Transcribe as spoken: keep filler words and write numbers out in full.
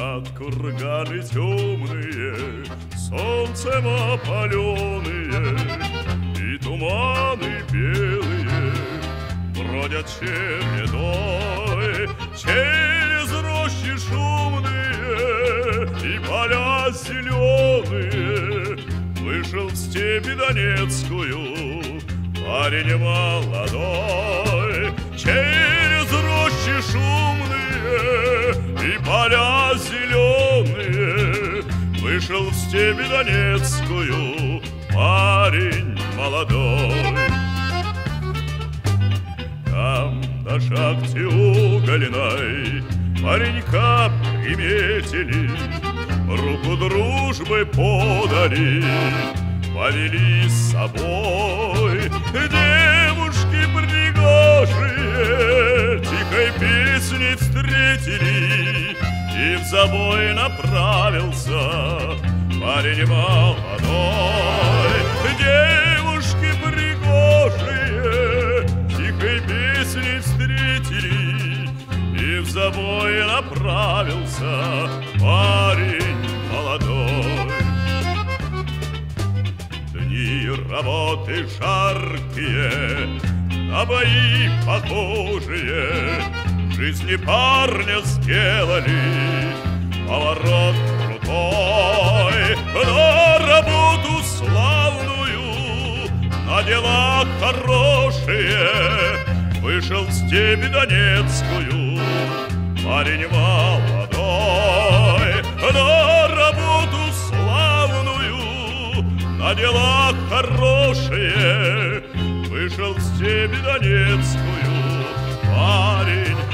Лежат курганы темные, солнцем опаленные, и туманы белые бродят чередой через рощи шумные и поля зеленые. Вышел в степи Донецкую парень молодой, через рощи шумные и поля зеленые. Вышел в степи Донецкую парень молодой. Там на шахте угольной паренька приметили, руку дружбы подали, повели с собой. Девушки пригожие тихой песней встретили, и в забой направился парень молодой. Девушки пригожие тихой песней встретили, и в забой направился парень молодой. Дни работы жаркие, на бои похожие, жизни парня сделали поворот крутой. На работу славную, на дела хорошие вышел в степь Донецкую парень молодой. На работу славную, на дела хорошие вышел в степь Донецкую парень